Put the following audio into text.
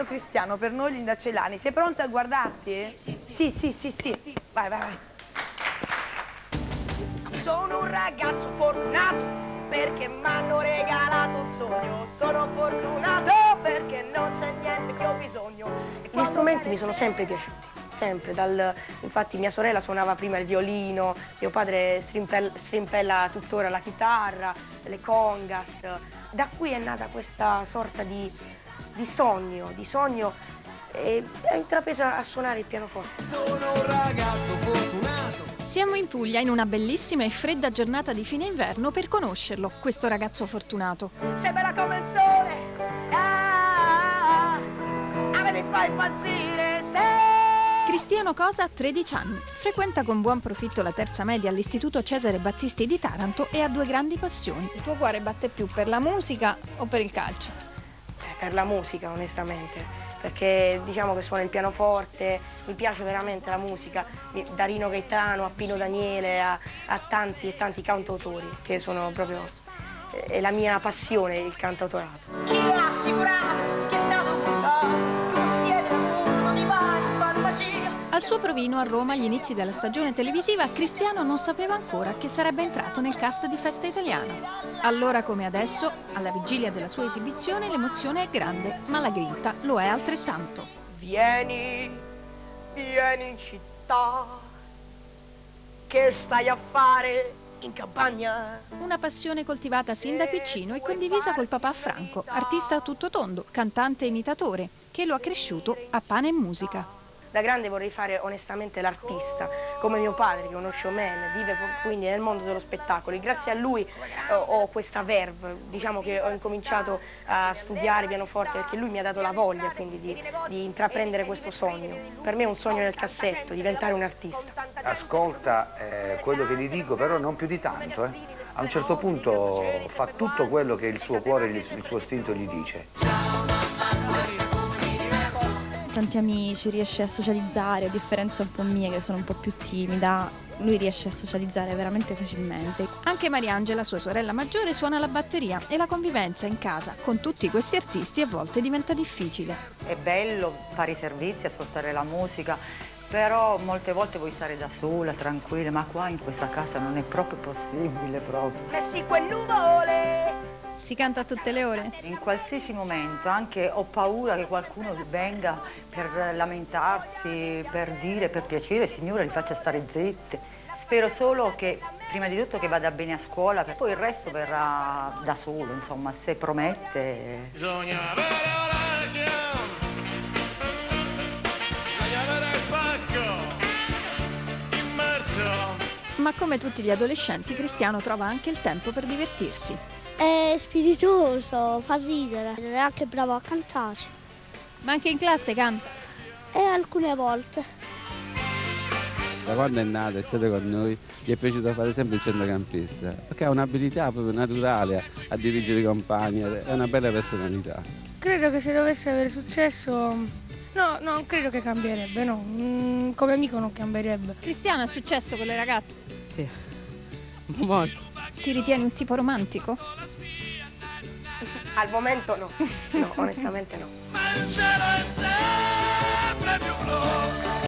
sogno cristiano per noi lindacellani. Sei pronta a guardarti? Sì. Sì. Vai. Sono un ragazzo fortunato perché mi hanno regalato un sogno. Sono fortunato perché non c'è niente che ho bisogno. Gli strumenti mi sono sempre piaciuti, sempre. Infatti mia sorella suonava prima il violino, mio padre strimpella tuttora la chitarra, le congas. Da qui è nata questa sorta di sogno e ho intrapreso a suonare il pianoforte. Sono un ragazzo fortunato. Siamo in Puglia in una bellissima e fredda giornata di fine inverno per conoscerlo, questo ragazzo fortunato. Sei bella come il sole, a me mi fai impazzire, Cristiano Cosa ha 13 anni, frequenta con buon profitto la terza media all'Istituto Cesare Battisti di Taranto e ha due grandi passioni. Il tuo cuore batte più per la musica o per il calcio? Per la musica, onestamente, perché diciamo che suono il pianoforte, mi piace veramente la musica, da Rino Gaetano a Pino Daniele a tanti e tanti cantautori, che sono proprio, è la mia passione, il cantautorato. Chi lo ha assicurato che è stato puntato, siete del mondo di mani farmacia. Al suo provino a Roma agli inizi della stagione televisiva, Cristiano non sapeva ancora che sarebbe entrato nel cast di Festa Italiana. Allora come adesso, alla vigilia della sua esibizione, l'emozione è grande, ma la grinta lo è altrettanto. Vieni in città, che stai a fare in campagna? Una passione coltivata sin da piccino e condivisa col papà Franco, artista a tutto tondo, cantante e imitatore, che lo ha cresciuto a pane e musica. Da grande vorrei fare onestamente l'artista, come mio padre, che è uno showman, vive quindi nel mondo dello spettacolo. E grazie a lui ho questa verve, diciamo che ho incominciato a studiare pianoforte perché lui mi ha dato la voglia quindi di intraprendere questo sogno. Per me è un sogno nel cassetto, diventare un artista. Ascolta quello che gli dico, però non più di tanto. A un certo punto fa tutto quello che il suo cuore e il suo istinto gli dice. Tanti amici, riesce a socializzare, a differenza un po' mia che sono un po' più timida, lui riesce a socializzare veramente facilmente. Anche Mariangela, sua sorella maggiore, suona la batteria e la convivenza in casa con tutti questi artisti a volte diventa difficile. È bello fare i servizi, ascoltare la musica, però molte volte vuoi stare da sola, tranquilla, ma qua in questa casa non è proprio possibile proprio. Messi quel nuvole. Si canta a tutte le ore? In qualsiasi momento, anche ho paura che qualcuno venga per lamentarsi, per dire, per piacere, signora, li faccia stare zitte. Spero solo che, prima di tutto, che vada bene a scuola, poi il resto verrà da solo, insomma, se promette. Bisogna avere orecchio, bisogna avere il pacco immerso. Ma come tutti gli adolescenti, Cristiano trova anche il tempo per divertirsi. È spiritoso, fa ridere, è anche bravo a cantare. Ma anche in classe canta? Alcune volte. Da quando è nato e siete con noi, gli è piaciuto fare sempre il centrocampista, perché ha un'abilità proprio naturale a dirigere i compagni, è una bella personalità. Credo che se dovesse avere successo, no, non credo che cambierebbe, no, come amico non cambierebbe. Cristiano ha successo con le ragazze? Sì, molto. Ti ritieni un tipo romantico? Al momento no, no, onestamente no. Ma il cielo è sempre più blu.